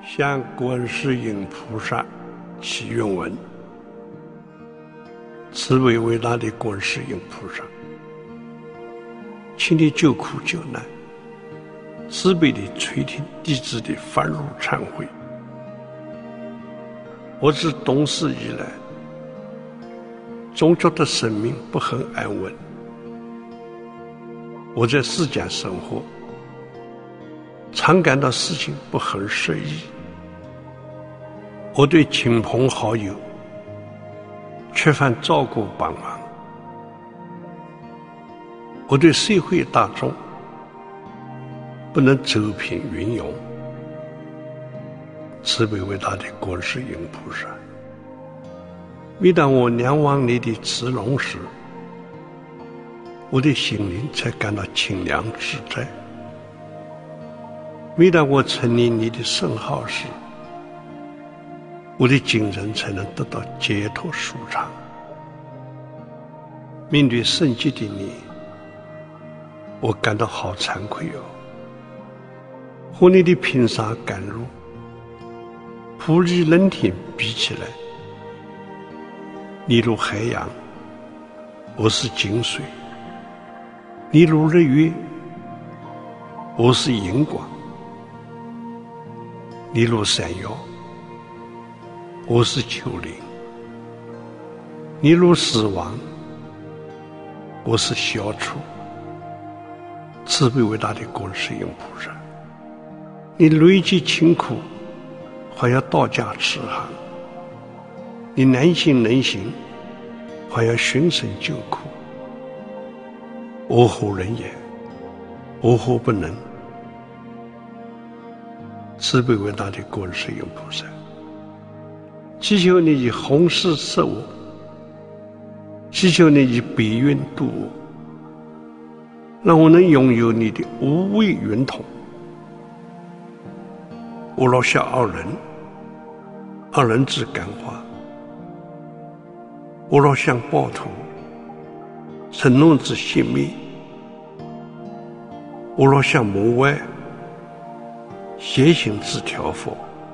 向观世音菩萨祈愿文。慈悲伟大的观世音菩萨，请你救苦救难，慈悲地垂听弟子的反辱忏悔。我自懂事以来，总觉得生命不很安稳。我在世间生活，常感到事情不很顺意。我对亲朋好友缺乏照顾帮忙，我对社会大众不能走平运用。慈悲伟大的观世音菩萨，每当我仰望你的慈容时，我的心灵才感到清凉自在。每当我称念你的圣号时，我的精神才能得到解脱舒畅。面对圣洁的你，我感到好惭愧哦。和你的平沙甘露、普利冷天比起来，你如海洋，我是井水；你如日月，我是荧光；你如山腰，我是丘陵；你如死亡，我是消除。慈悲伟大的观世音菩萨，你累积勤苦，还要道家持行；你难行能行，还要寻声救苦。我何人也？我何不能？慈悲伟大的观世音菩萨，祈求你以弘誓摄我，祈求你以悲愿度我，让我能拥有你的无畏圆通。我若下二人，二人之感化；我若向暴徒，神龙之熄灭；我若向魔外，邪行之调伏；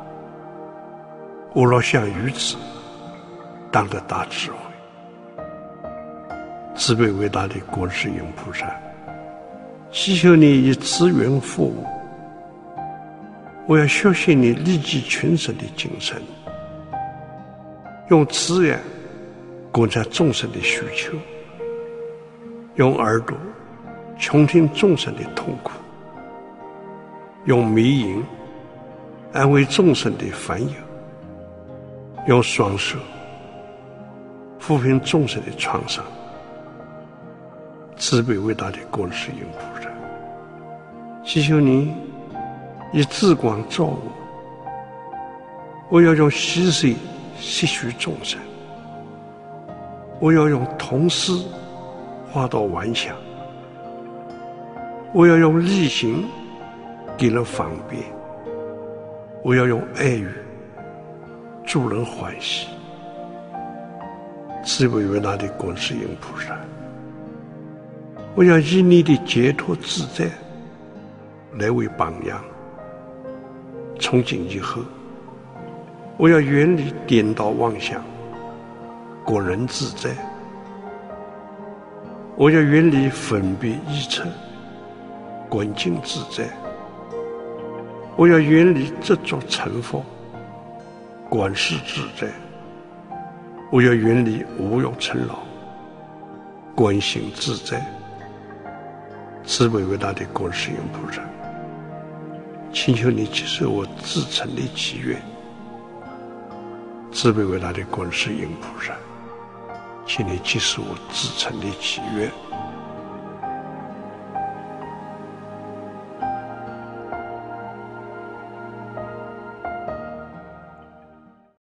我若向愚子，当得大智慧。慈悲伟大的观世音菩萨，祈求你以资源服务。我要学习你利济群生的精神，用慈爱观察众生的需求，用耳朵倾听众生的痛苦，用眉眼安慰众生的烦忧，用双手抚平众生的创伤。慈悲伟大的观世音菩萨，祈求你以智光照我，我要用溪水吸取众生，我要用铜丝化到顽强，我要用力行给人方便，我要用爱语助人欢喜。慈悲伟大的观世音菩萨，我要以你的解脱自在来为榜样。从今以后，我要远离颠倒妄想，果人自在；我要远离分别臆测，观境自在；我要远离执着成佛，观世自在；我要远离无有成劳，观行自在。慈悲伟大的观世音菩萨，请求你接受我至诚的祈愿。慈悲伟大的观世音菩萨，请你接受我至诚的祈愿。